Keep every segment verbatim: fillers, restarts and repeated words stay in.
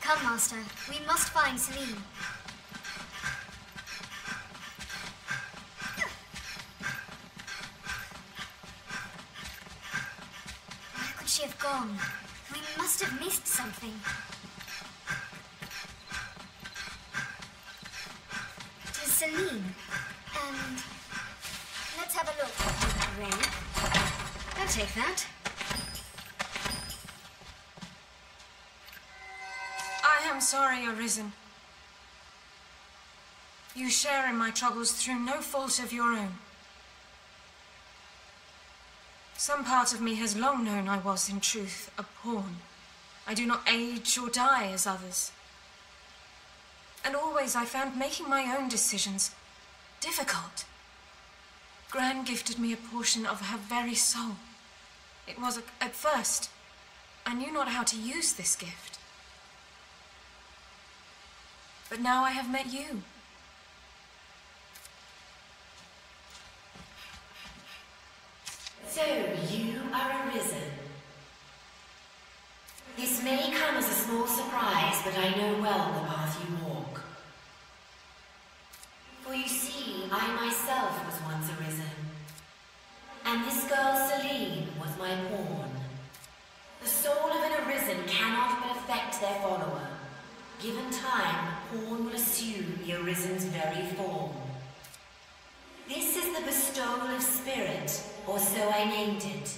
Come, Master. We must find Selene. Where could she have gone? We must have missed something. It is Selene. And let's have a look. Ring. I'll take that. I am sorry, Arisen. You share in my troubles through no fault of your own. Some part of me has long known I was, in truth, a pawn. I do not age or die as others. And always I found making my own decisions difficult. Gran gifted me a portion of her very soul. It was, at first, I knew not how to use this gift. But now I have met you. So, you are Arisen. This may come as a small surprise, but I know well the path you walk. For you see, I myself was once Arisen. And this girl, Selene, was my pawn. The soul of an Arisen cannot but affect their follower. Given time, the pawn will assume the Arisen's very form. This is the bestowal of spirit, or so I named it.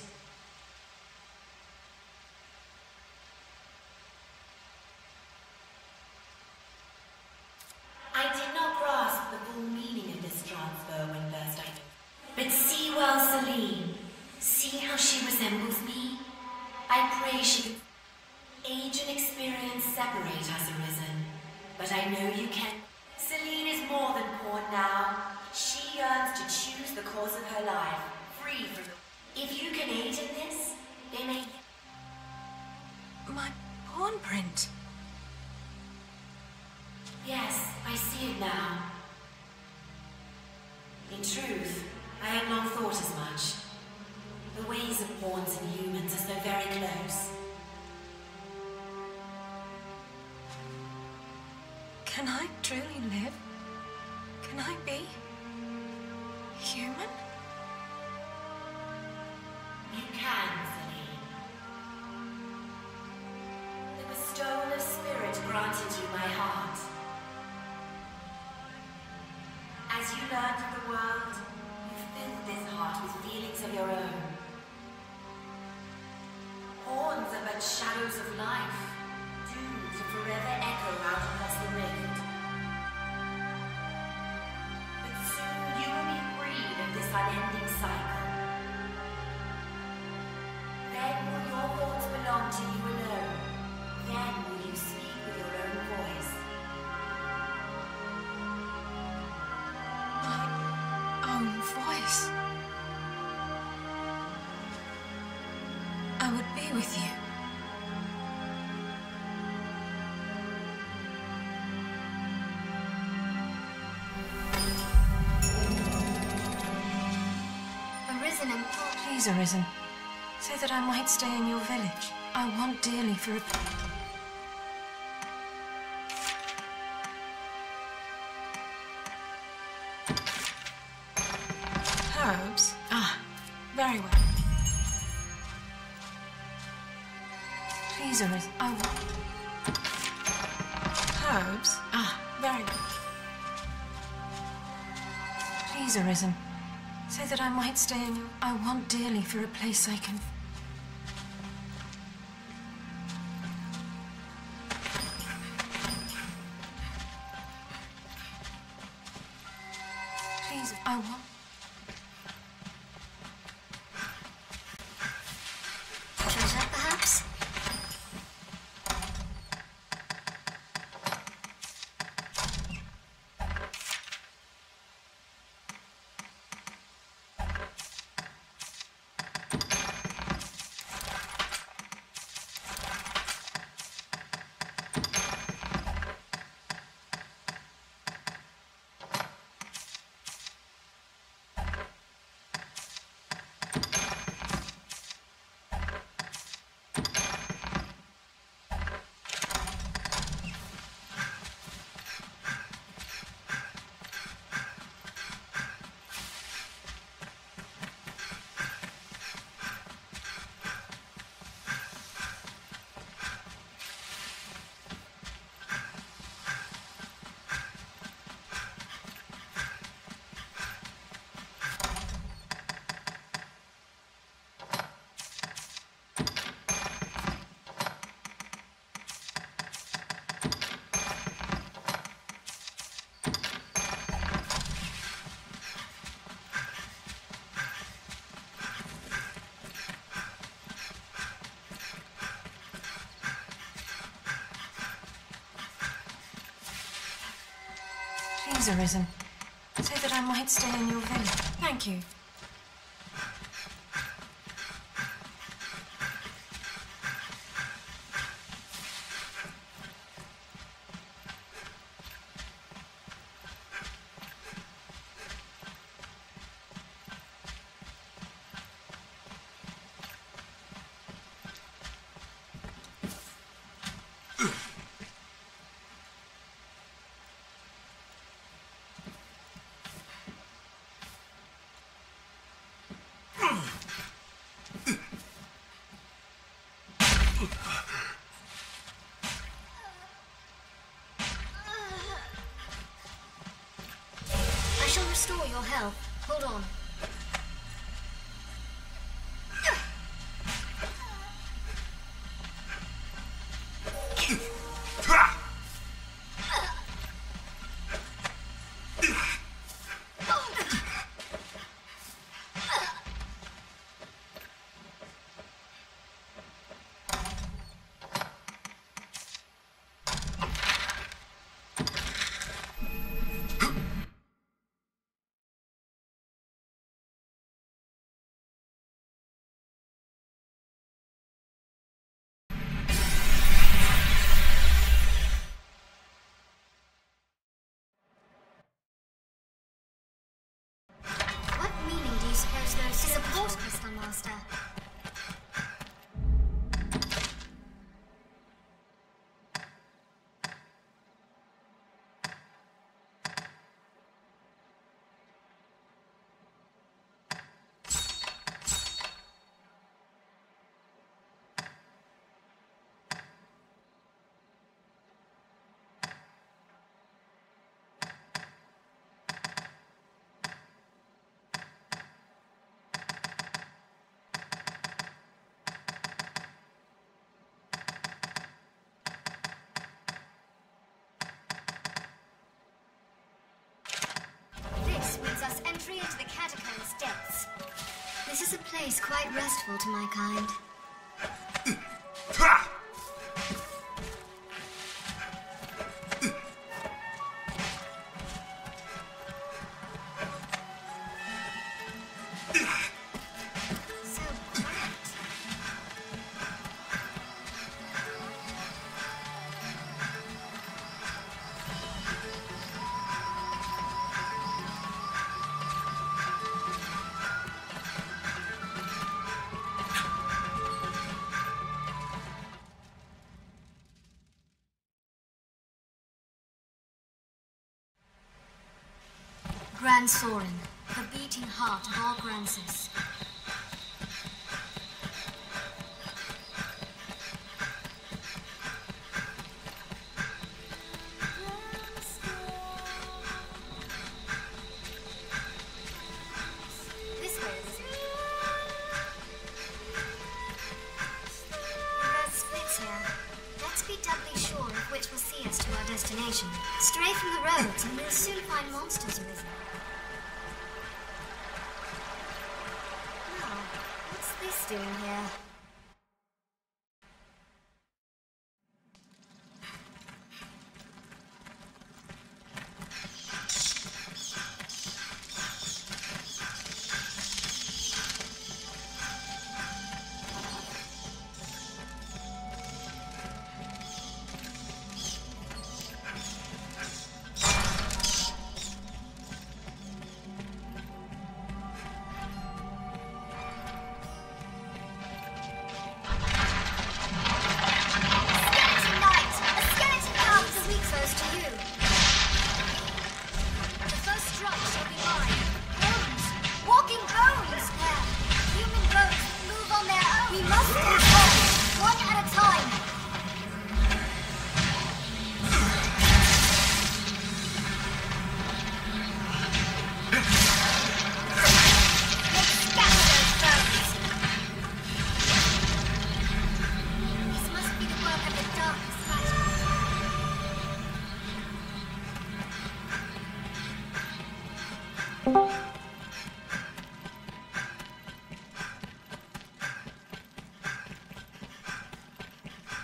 I did not grasp the full meaning of this transfer when first I... But see well, Selene. See how she resembles me? I pray she could... Age and experience separate us, Arisen. But I know you can... Selene is more than pawn now. She yearns to choose the course of her life, free from the... If you can aid in this, they may... My pawn print. Yes, I see it now. In truth, I had long thought as much. The ways of pawns and humans are so very close. Can I truly live? Can I be human? You can, Selene. The bestowal of spirit granted you my heart. As you learned of the world, you filled this heart with feelings of your own. Pawns are but shadows of life, doomed to forever echo out across the rift. But soon you will be freed of this unending cycle. Then will your thoughts belong to you alone. Then will you speak with your own voice. My own voice. I would be with you. Arisen and Paul. Please, Arisen, say that I might stay in your village. I want dearly for a... Herbs? Ah, very well. Please, Arisen, I want... Herbs? Ah, very well. Please, Arisen, say that I might stay in your... I want dearly for a place I can... Please, I want... Treasure, perhaps? has arisen, so that I might stay in your villa. Thank you. I shall restore your health. Hold on. This is a port crystal, Master. Entry into the catacombs depths. This is a place quite restful to my kind. Grand Sorin, the beating heart of all Gransis. This way, is it? There's splits here. Let's be doubly sure of which will see us to our destination. Stray from the roads and we'll soon find monsters arisen. What's this doing here?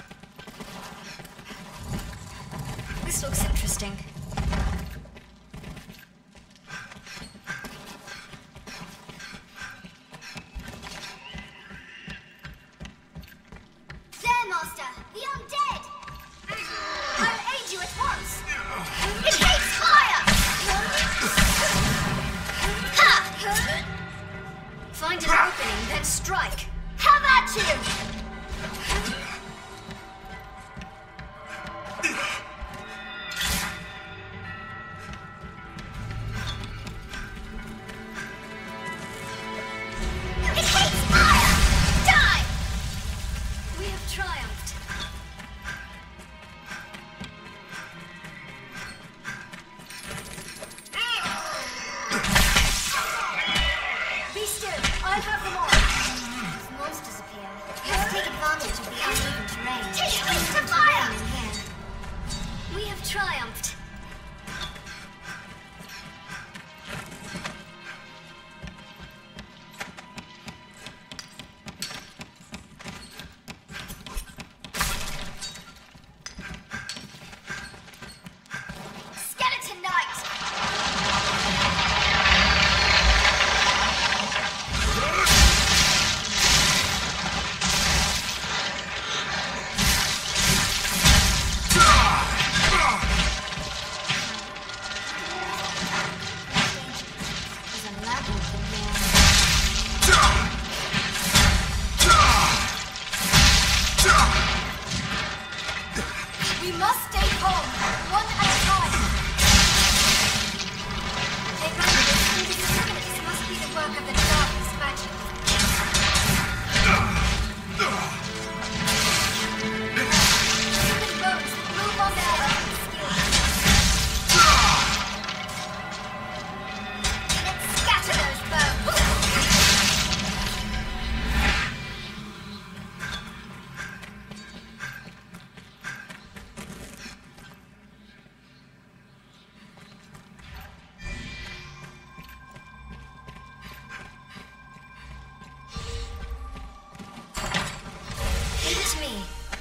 This looks interesting. Find an opening, then strike. Have at you! It hates fire! Die! We have triumphed. Be still. I'll have them all. If monsters appear, let's take advantage of the uneven terrain. Take it to fire! We have triumphed. Skeleton Knight! There's a labyrinth in there. We must stay calm, one at a time. They run this indiscriminate. This must be the work of the darkest magic. Human bones that move on their own skill. Let's scatter those bones. Leave it to me.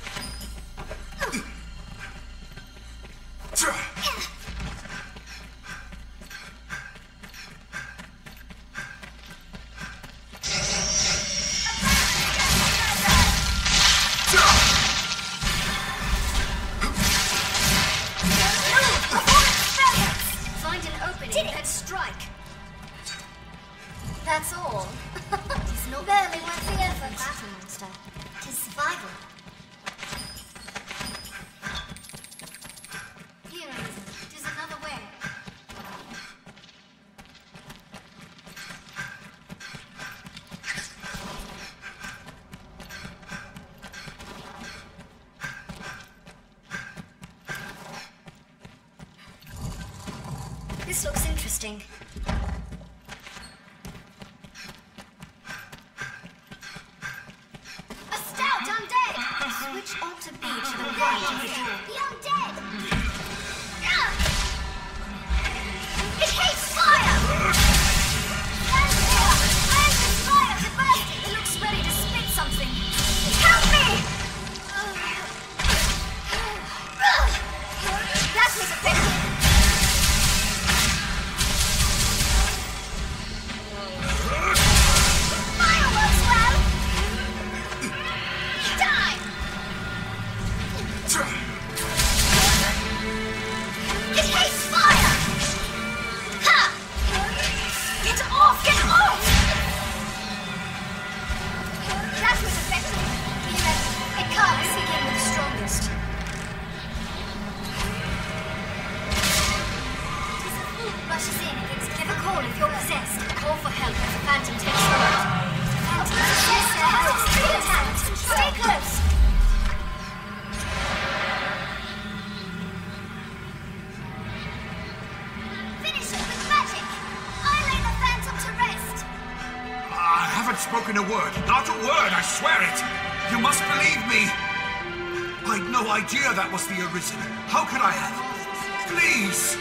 Find an opening and strike. That's all. Tis not barely worth the effort. Battle monster. Tis survival. Heroism. Tis another way. This looks interesting. A stout undead! Switch ought to be to the right of the door. The undead! Ah! It hates fire! Stand still! I am this fire to burst it! It looks ready to spit something. Help me! That was effective! Fireworks well! Die! It hates fire! Ha! Get off! Get off! That was effective. Yes, it can't begin with the strongest. Tis a fool rushes in against. Give a call if you're possessed. Call for help if the phantom takes hold. Phantom possessed their help. Stay attacked. Stay close. Finish it with magic. I lay the phantom to rest. I haven't spoken a word. Not a word, I swear it. You must believe me. I'd no idea that was the Arisen. How could I have? Please.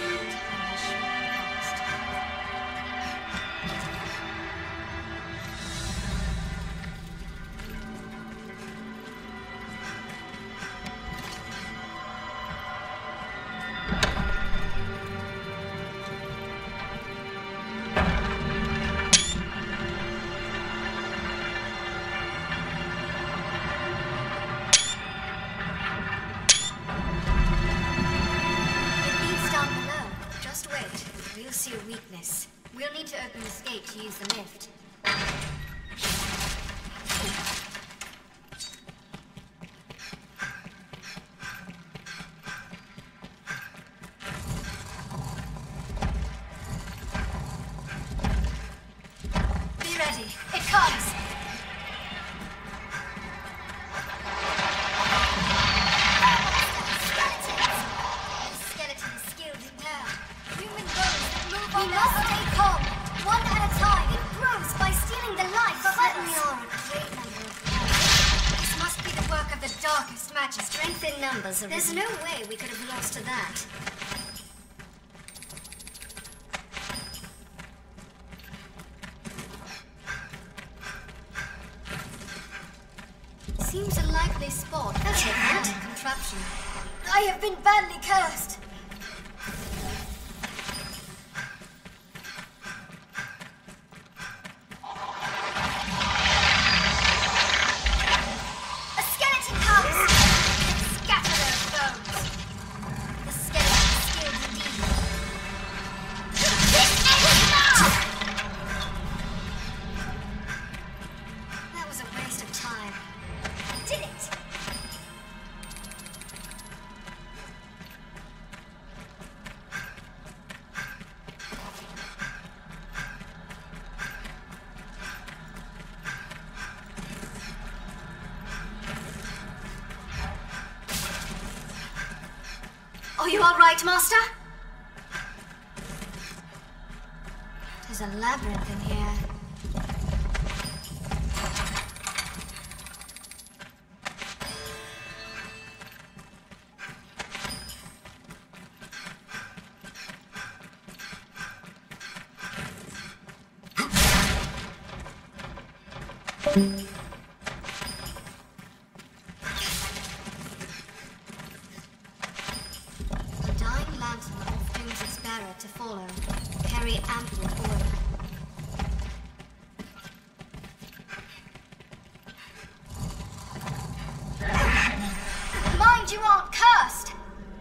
It leads down below. comes! We must stay calm, one at a time. It grows by stealing the life of others. We are a great number of men. This must be the work of the darkest magic. Strength in numbers. There's no way we could have lost to that. Seems a likely spot. I'll take that contraption. I have been badly cursed. Are you all right, Master? There's a labyrinth in here. To follow, carry ample oil. Mind you aren't cursed!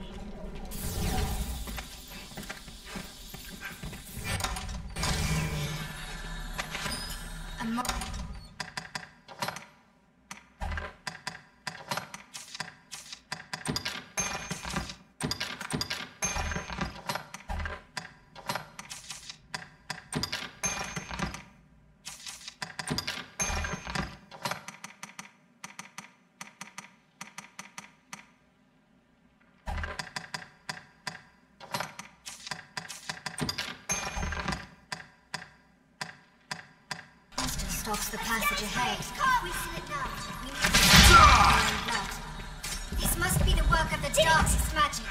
A mo stops the passage ahead. If we slip now, we need to our blood. This must be the work of the darkest magic.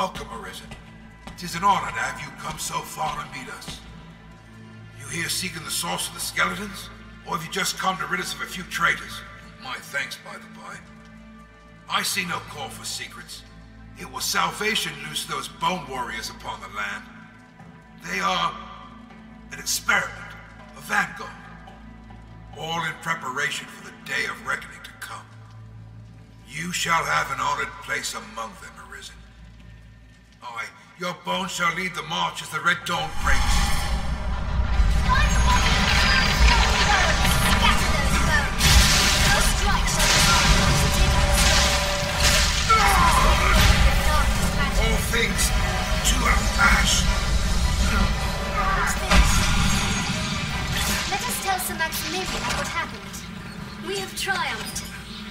Welcome, Arisen. Tis an honor to have you come so far to meet us. You here seeking the source of the skeletons? Or have you just come to rid us of a few traitors? My thanks, by the by. I see no call for secrets. It was salvation loosed those bone warriors upon the land. They are an experiment, a vanguard. All in preparation for the day of reckoning to come. You shall have an honored place among them, Arisen. Aye, your bones shall lead the march as the Red Dawn breaks. All things to a ash. What's this? Let us tell Sir Maximilian what happened. We have triumphed.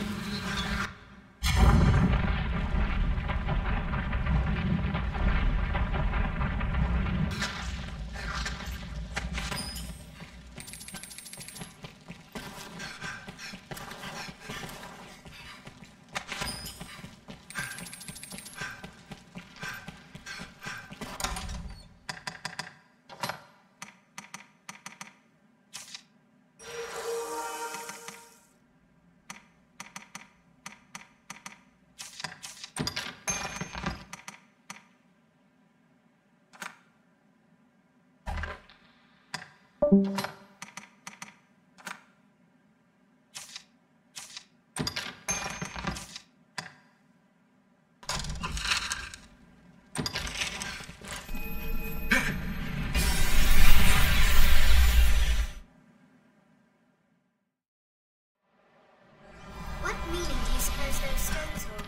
What meaning do you suppose those stones hold?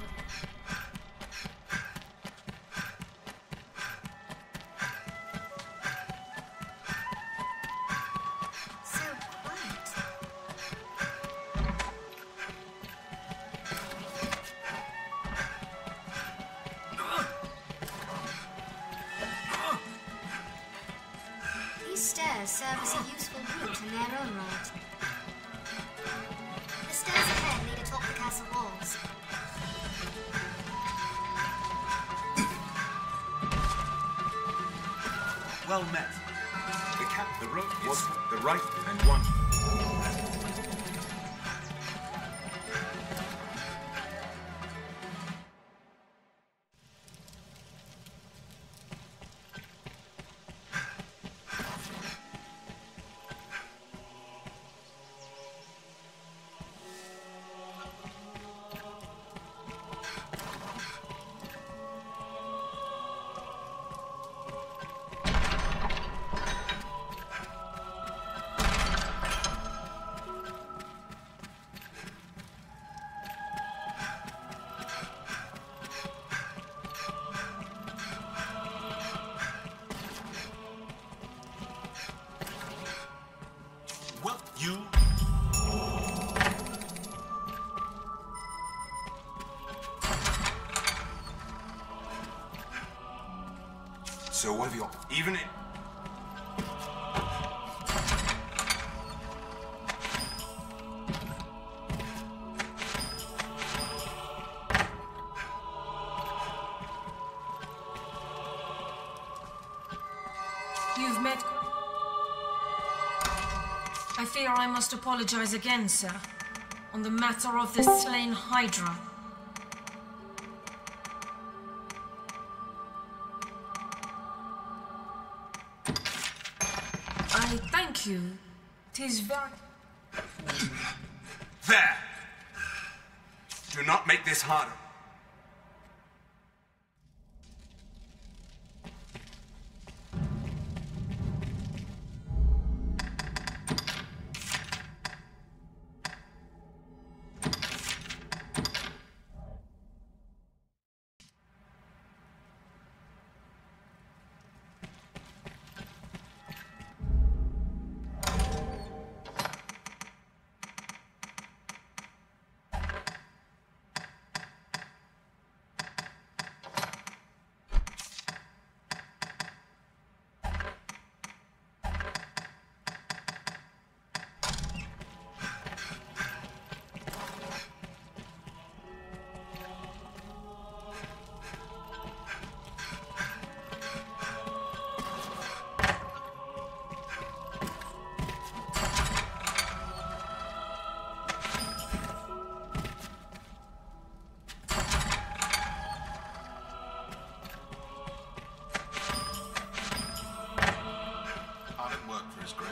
So quiet. These stairs serve as a useful route in their own right. The stairs ahead lead atop the castle walls. Well met. The cap, the road was the right and one. Well, you. So what have you... Even it. You've met... I fear I must apologize again, sir, on the matter of the slain Hydra. I thank you. 'Tis very... There. Do not make this harder.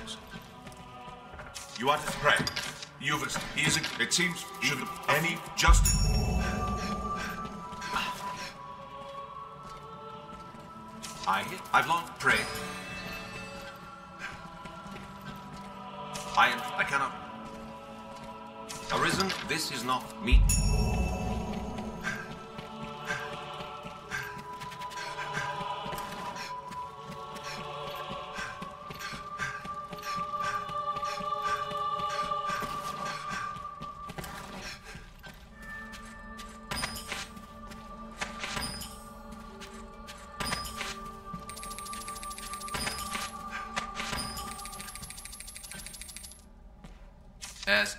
Max. You are to pray. You've... He is... A, it seems... Should any justice... I... I've long prayed. I am... I cannot... Arisen, this is not meat. As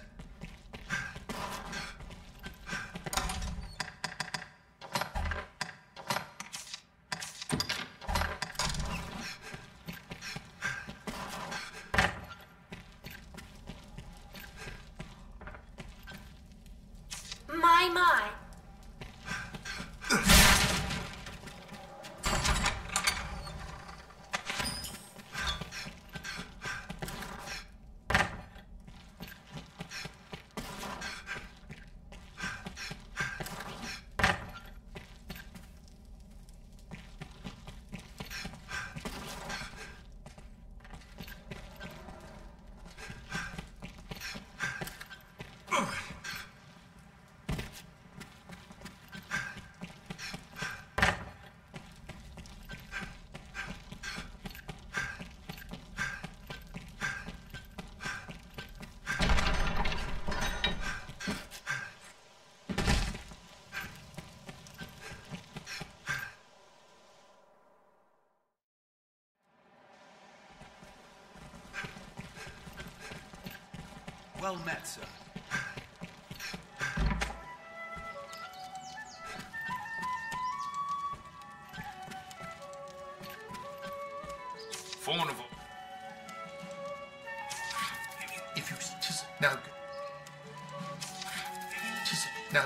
My, my. well met, sir. Fallen of... If you just now, just now.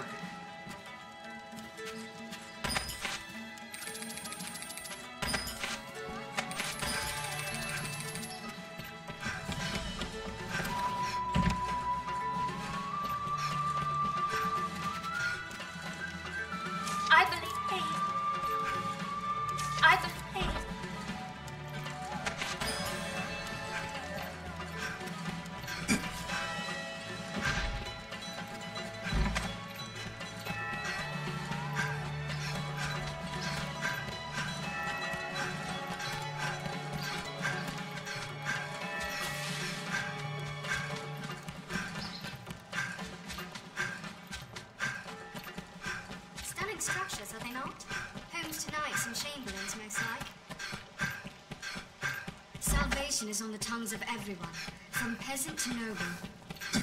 I believe. I believe. Stunning structures, are they not? Homes to knights and chamberlains, most like. Salvation is on the tongues of everyone, from peasant to noble.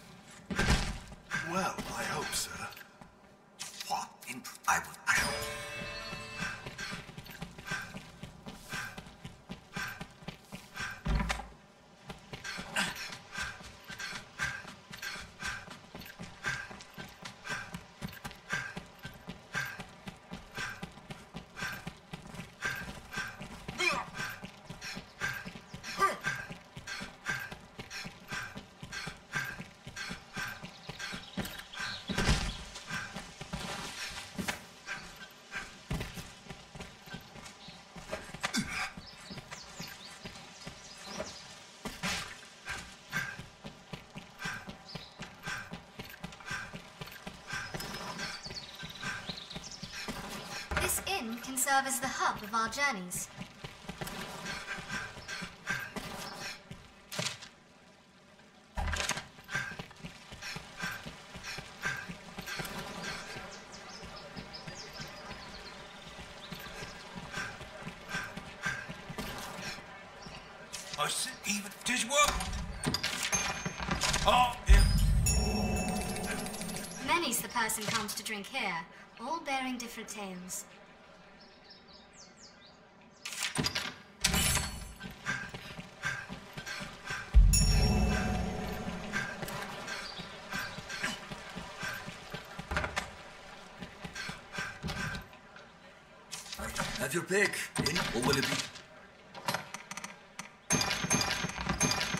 Well, I hope, sir. What in... I would... I hope... This inn can serve as the hub of our journeys. I said even... Tis what? Oh, yeah. Many's the person comes to drink here, all bearing different tales. Have your pick, in, or will it be...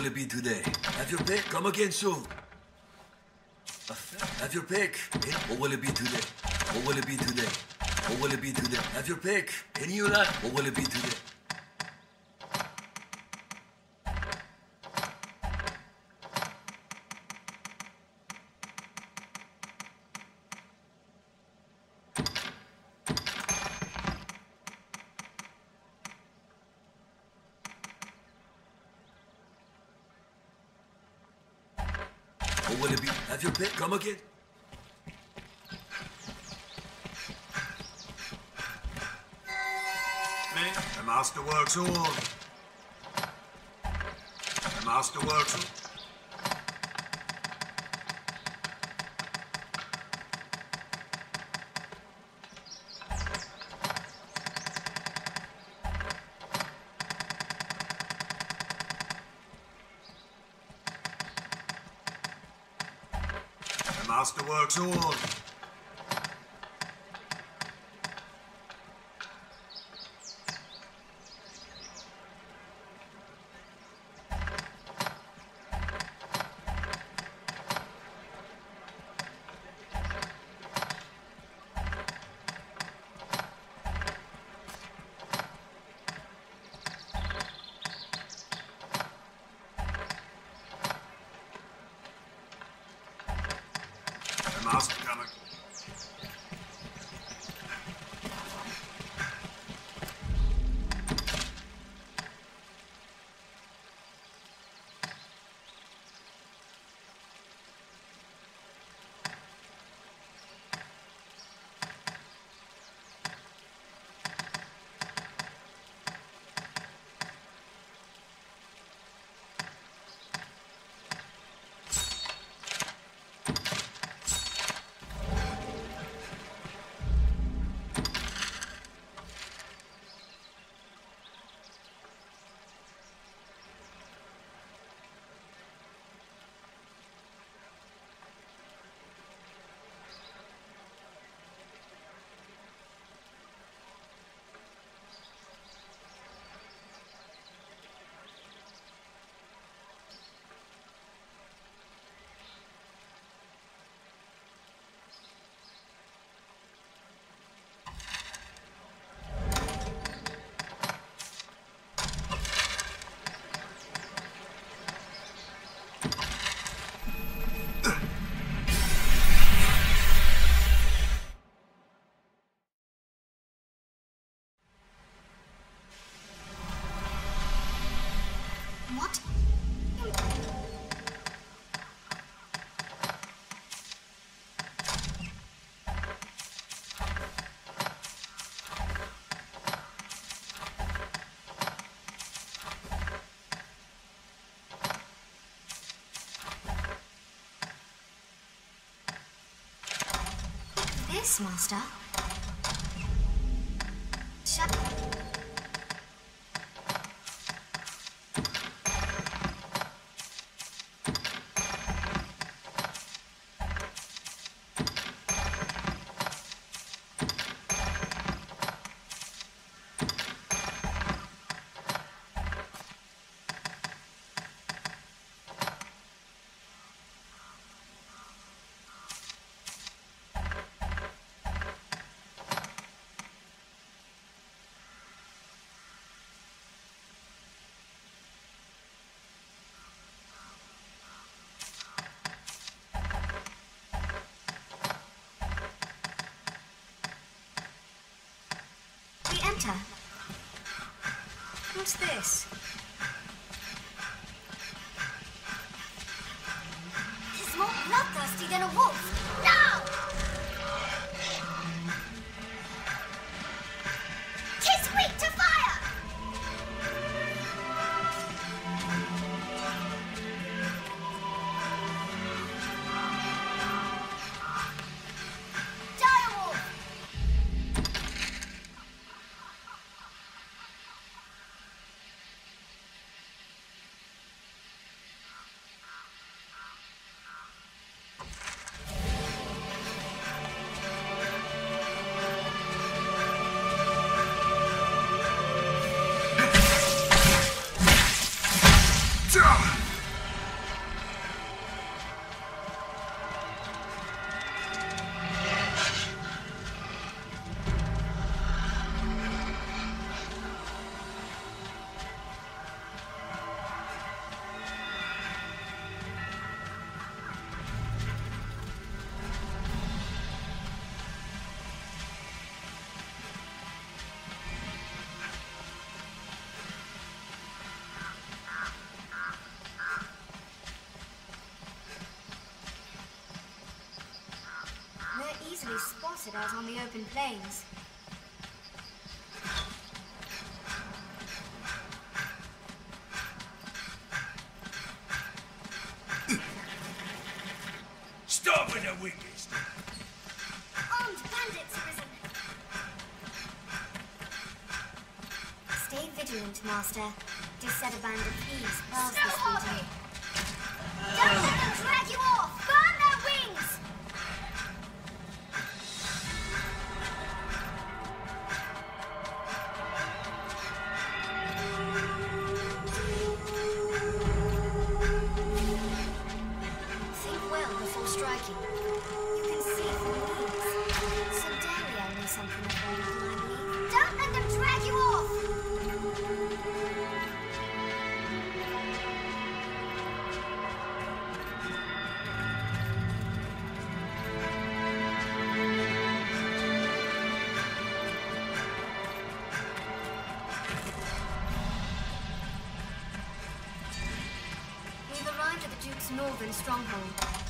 will it be today? Have your pick. Come again soon. Have your pick. What will it be today? What will it be today? What will it be today? Have your pick. Any you like? What will it be today? What will it be? Have your pick. Come again. The master works all. The master works all. The master works all. The master coming. What? This, Master? Shut... Enter. What's this? He's more bloodthirsty than a wolf. No! Tis weak to fire! Direwolf! started out on the open plains. Stop with the weakest! Armed bandits have risen. Stay vigilant, Master. Just said a band of thieves prowls this region. Don't let them drag you off! Burn their wings! Think well before striking. You can see from the leaves. Sedaria knew something of what I believe. Don't let them drag you off! We've arrived at the Duke's northern stronghold.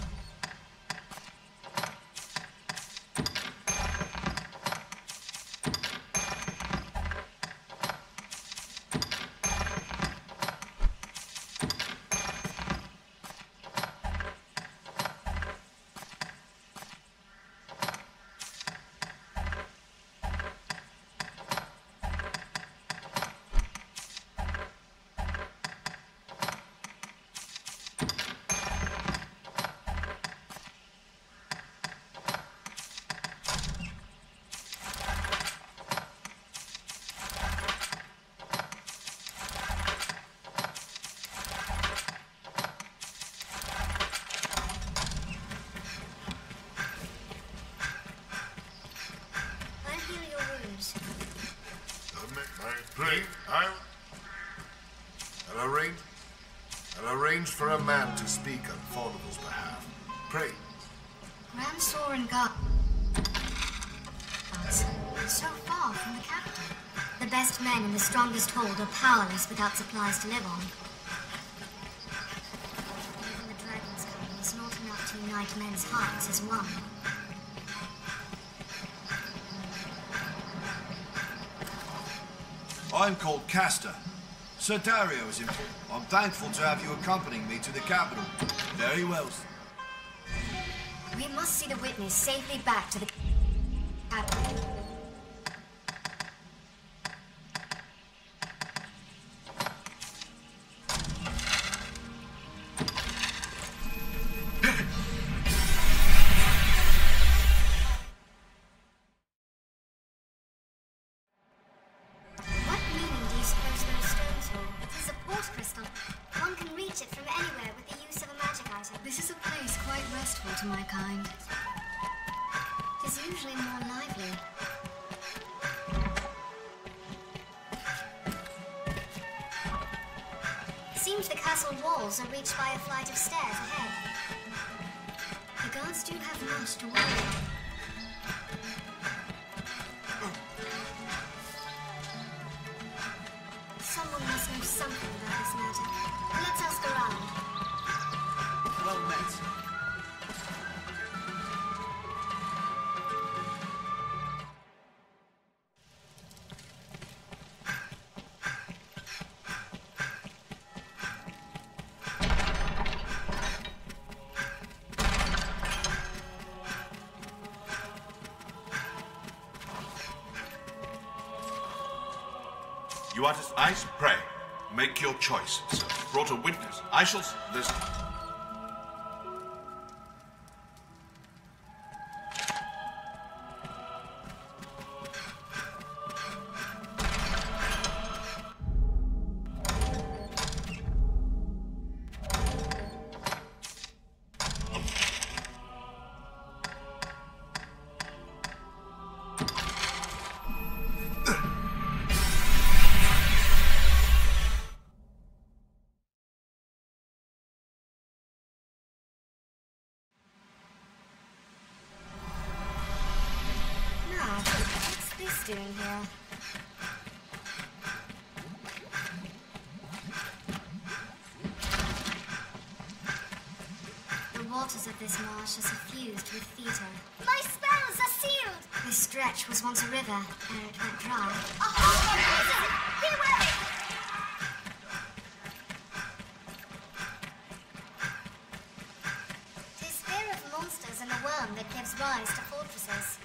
I'll heal your wounds. Pray, I'll... I'll arrange... I'll arrange for a man to speak on Faudivel's behalf. Pray. Ramsor and Gar... So far from the capital. The best men in the strongest hold are powerless without supplies to live on. Even the dragon's coming is not enough to unite men's hearts as one. I'm called Castor. Sir Dario is important. I'm thankful to have you accompanying me to the capital. Very well. We must see the witness safely back to the capital. What meaning do you suppose those stones hold? It's a support crystal. One can reach it from anywhere with the use of a magic item. This is a place quite restful to my kind. It is usually more lively. Seems the castle walls are reached by a flight of stairs ahead. The guards do have much to worry about. Someone must know something about this matter. Let's ask around. Well met. You are to... I pray. Make your choice, sir. Brought a witness. I shall... s- There's... Now, what's this doing here? The waters of this marsh are suffused with theater. My spells are sealed! This stretch was once a river, and it went dry. Beware! Tis fear of monsters and the worm that gives rise to fortresses.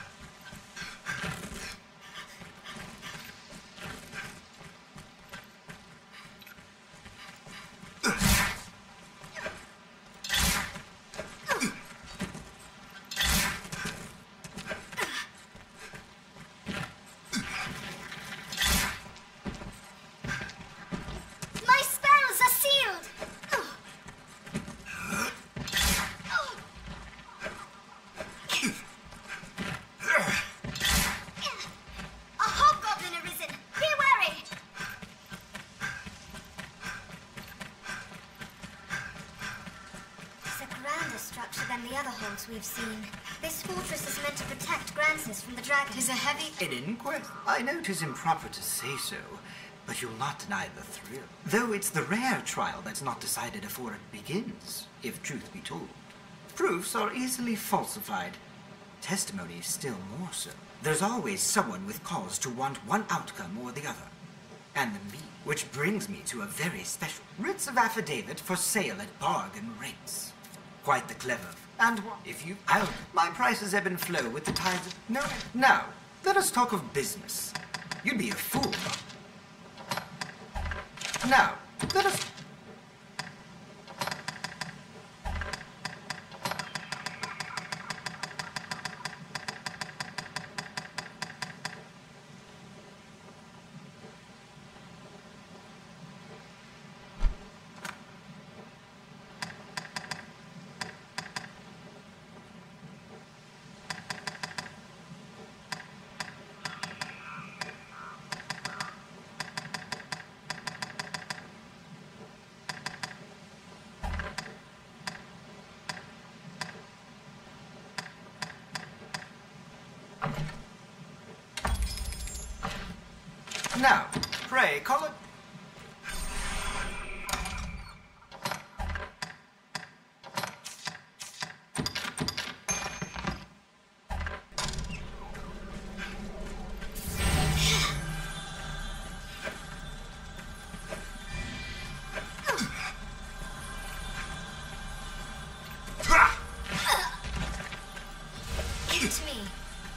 We've seen. This fortress is meant to protect Grancis from the dragon. Tis a heavy... An inquest? I know 'tis improper to say so, but you'll not deny the thrill. Though it's the rare trial that's not decided afore it begins, if truth be told. Proofs are easily falsified. Testimony still more so. There's always someone with cause to want one outcome or the other. And the me, which brings me to a very special writs of affidavit for sale at bargain rates. Quite the clever. And if you... Oh, my prices ebb and flow with the tides of... No, now, let us talk of business. You'd be a fool. Now, let us... Now, pray, call it... It's me.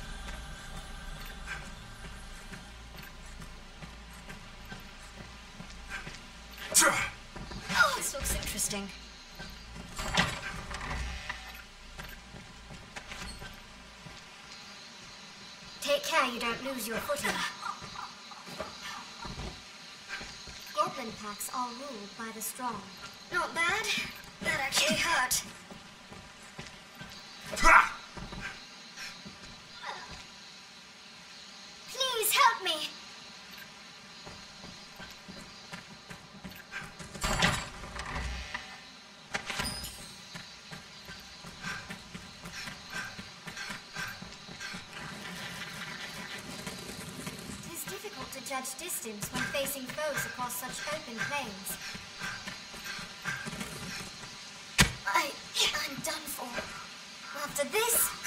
Oh, this looks interesting. Take care you don't lose your footing. Goblin packs are ruled by the strong. Not bad. That actually hurt. Please help me. Judge distance when facing foes across such open plains. I... I'm done for. After this